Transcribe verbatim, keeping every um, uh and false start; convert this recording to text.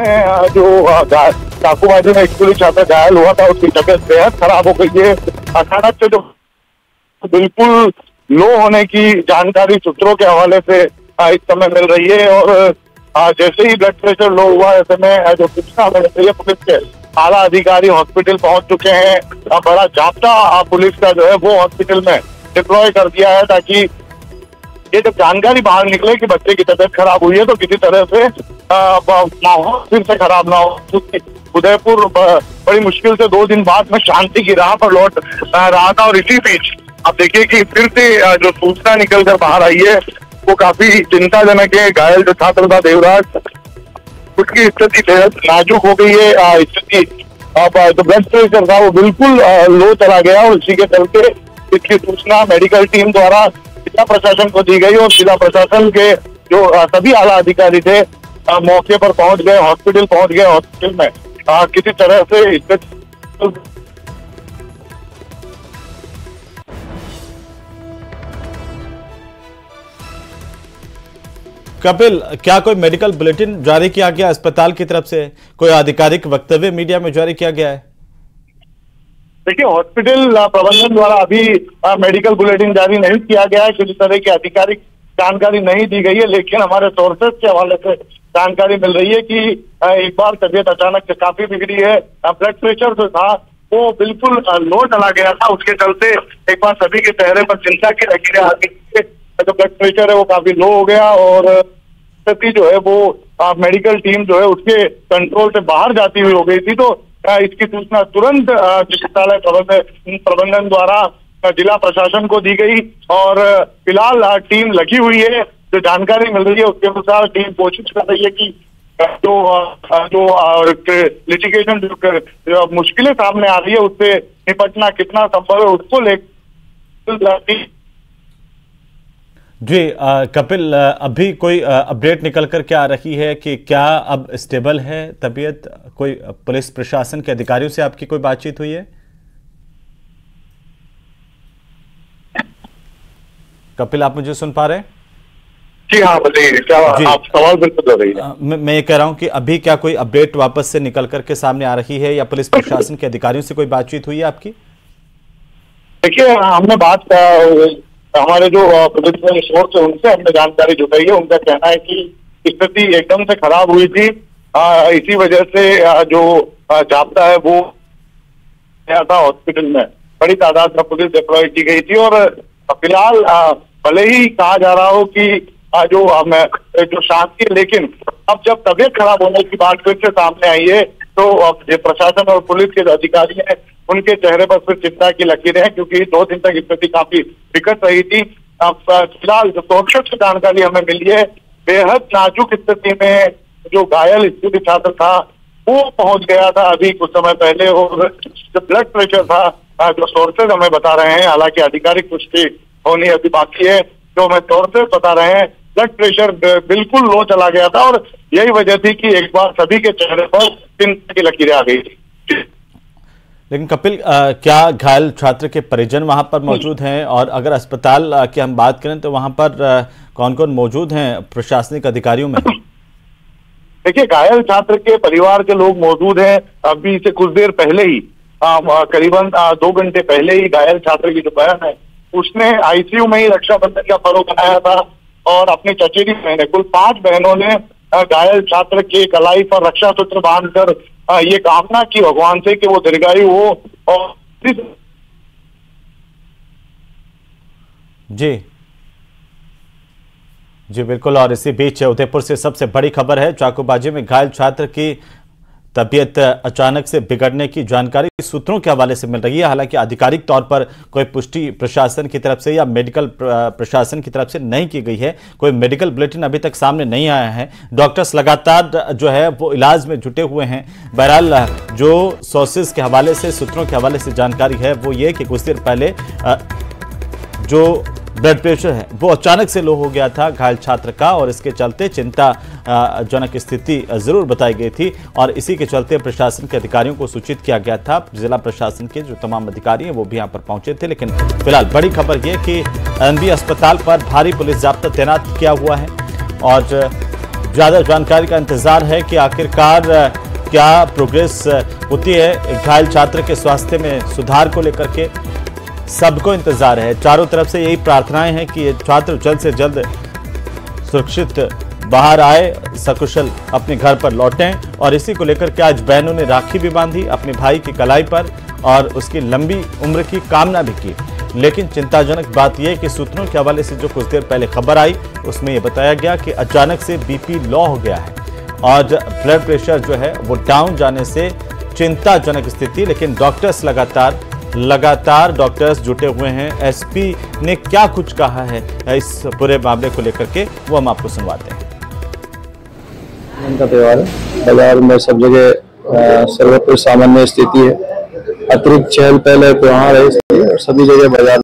में जो चाकूबाजी में स्कूली छात्र घायल हुआ था उसकी तबीयत बेहद खराब हो गई है। अचानक से जो बिल्कुल लो होने की जानकारी सूत्रों के हवाले से इस समय मिल रही है और जैसे ही ब्लड प्रेशर लो हुआ ऐसे में जो सूचना मिल रही है पुलिस के आला अधिकारी हॉस्पिटल पहुंच चुके हैं। बड़ा जाब्ता पुलिस का जो है वो हॉस्पिटल में डिप्लॉय कर दिया है ताकि ये जब जानकारी बाहर निकले कि बच्चे की तबीयत खराब हुई है तो किसी तरह से माहौल फिर से खराब ना हो। क्योंकि उदयपुर बड़ी मुश्किल से दो दिन बाद में शांति की राह पर लौट रहा था और इसी बीच आप देखिए कि फिर से जो सूचना निकल कर बाहर आई है वो काफी चिंताजनक है। घायल जो छात्र था देवराज, उसकी स्थिति बेहद नाजुक हो गई है। स्थिति अब जो ब्लड प्रेशर था वो बिल्कुल लो चला गया और इसी के चलते इसकी सूचना मेडिकल टीम द्वारा जिला प्रशासन को दी गई और जिला प्रशासन के जो सभी आला अधिकारी थे मौके पर पहुंच गए, हॉस्पिटल पहुंच गए। हॉस्पिटल में किसी तरह से कपिल, क्या कोई मेडिकल बुलेटिन जारी किया गया अस्पताल की तरफ से? कोई आधिकारिक वक्तव्य मीडिया में जारी किया गया है? देखिए, हॉस्पिटल प्रबंधन द्वारा अभी मेडिकल बुलेटिन जारी नहीं किया गया है, किसी तरह की आधिकारिक जानकारी नहीं दी गई है। लेकिन हमारे सोर्सेस के हवाले से जानकारी मिल रही है कि एक बार तबीयत अचानक से काफी बिगड़ी है। ब्लड प्रेशर जो था वो बिल्कुल लो चला गया था, उसके चलते एक बार सभी के चेहरे पर चिंता की लकीरें आ गई। जो ब्लड प्रेशर है वो काफी लो हो गया और स्थिति जो है वो मेडिकल टीम जो है उसके कंट्रोल से बाहर जाती हुई हो गई थी। तो इसकी सूचना तुरंत चिकित्सालय प्रबंधन प्रबंधन द्वारा जिला प्रशासन को दी गई और फिलहाल टीम लगी हुई है। जो जानकारी मिल रही है उसके अनुसार टीम कोशिश कर रही है कि जो जो लिटिगेशन जो मुश्किलें सामने आ रही है उससे निपटना कितना संभव है उसको लेकर। जी आ, कपिल, आ, अभी कोई अपडेट निकल कर क्या आ रही है कि क्या अब स्टेबल है तबीयत? कोई पुलिस प्रशासन के अधिकारियों से आपकी कोई बातचीत हुई है? कपिल, आप मुझे सुन पा रहे हैं? जी हाँ, बताइए, क्या आप सवाल बिल्कुल कर रही है। मैं, मैं ये कह रहा हूं कि अभी क्या कोई अपडेट वापस से निकल करके सामने आ रही है या पुलिस प्रशासन के अधिकारियों से कोई बातचीत हुई है आपकी? देखिए, हमने बात हमारे जो पुलिस में सोर्स है उनसे हमने जानकारी जुटाई है। उनका कहना है कि स्थिति एकदम से खराब हुई थी, आ, इसी वजह से जो जाब्ता है वो गया था हॉस्पिटल में। बड़ी तादाद में पुलिस डिप्लॉय की गई थी और फिलहाल भले ही कहा जा रहा हो कि जो जो शांति है, लेकिन अब जब तबीयत खराब होने की बात फिर से सामने आई है तो अब प्रशासन और पुलिस के जो अधिकारी हैं उनके चेहरे पर फिर चिंता की लकीरें हैं, क्योंकि दो दिन तक स्थिति काफी विकट रही थी। अब फिलहाल जो सुरक्षा की जानकारी हमें मिली है, बेहद नाजुक स्थिति में जो घायल स्कूली छात्र था वो पहुंच गया था अभी कुछ समय पहले और जो ब्लड प्रेशर था जो सोर्सेज हमें बता रहे हैं, हालांकि आधिकारिक पुष्टि होनी अभी बाकी है, जो हमें सोर्सेज बता रहे हैं ब्लड प्रेशर बिल्कुल लो चला गया था और यही वजह थी कि एक बार सभी के चेहरे पर चिंता की लकीरें आ गई थी। लेकिन कपिल, आ, क्या घायल छात्र के परिजन वहां पर मौजूद हैं? और अगर अस्पताल की हम बात करें तो वहां पर आ, कौन कौन मौजूद हैं प्रशासनिक अधिकारियों में? देखिए, घायल छात्र के परिवार के लोग मौजूद हैं। अभी से कुछ देर पहले ही करीबन दो घंटे पहले ही घायल छात्र की जो बहन है उसने आईसीयू में ही रक्षाबंधन का पर्व बनाया था और अपनी चचेरी बहनें, कुल पांच बहनों ने घायल छात्र के कलाई पर रक्षा सूत्र बांधकर ये कामना की भगवान से कि वो दीर्घायु हो। और जी जी बिल्कुल। और इसी बीच उदयपुर से सबसे बड़ी खबर है, चाकूबाजी में घायल छात्र की तबीयत अचानक से बिगड़ने की जानकारी सूत्रों के हवाले से मिल रही है। हालांकि आधिकारिक तौर पर कोई पुष्टि प्रशासन की तरफ से या मेडिकल प्रशासन की तरफ से नहीं की गई है। कोई मेडिकल बुलेटिन अभी तक सामने नहीं आया है। डॉक्टर्स लगातार जो है वो इलाज में जुटे हुए हैं। बहरहाल जो सोर्सेज के हवाले से, सूत्रों के हवाले से जानकारी है वो ये कि कुछ देर पहले जो ब्लड प्रेशर है वो अचानक से लो हो गया था घायल छात्र का और इसके चलते चिंताजनक स्थिति जरूर बताई गई थी और इसी के चलते प्रशासन के अधिकारियों को सूचित किया गया था। जिला प्रशासन के जो तमाम अधिकारी हैं वो भी यहां पर पहुंचे थे। लेकिन फिलहाल बड़ी खबर यह कि एनबी अस्पताल पर भारी पुलिस जाब्ता तैनात किया हुआ है और ज्यादा जानकारी का इंतजार है कि आखिरकार क्या प्रोग्रेस होती है घायल छात्र के स्वास्थ्य में सुधार को लेकर के। सबको इंतजार है, चारों तरफ से यही प्रार्थनाएं हैं कि ये छात्र जल्द से जल्द सुरक्षित बाहर आए, सकुशल अपने घर पर लौटें। और इसी को लेकर के आज बहनों ने राखी भी बांधी अपने भाई की कलाई पर और उसकी लंबी उम्र की कामना भी की। लेकिन चिंताजनक बात यह कि सूत्रों के हवाले से जो कुछ देर पहले खबर आई उसमें यह बताया गया कि अचानक से बीपी लो हो गया है और ब्लड प्रेशर जो है वो डाउन जाने से चिंताजनक स्थिति। लेकिन डॉक्टर्स लगातार लगातार डॉक्टर्स जुटे हुए हैं। एसपी ने क्या कुछ कहा है इस पूरे मामले को लेकर के वो हम आपको सुनवाते हैं। का त्योहार है, बाजार में सब जगह सर्वत्र सामान्य स्थिति है। अतिरिक्त चहल पहल त्योहार है, इसलिए सभी जगह बाजार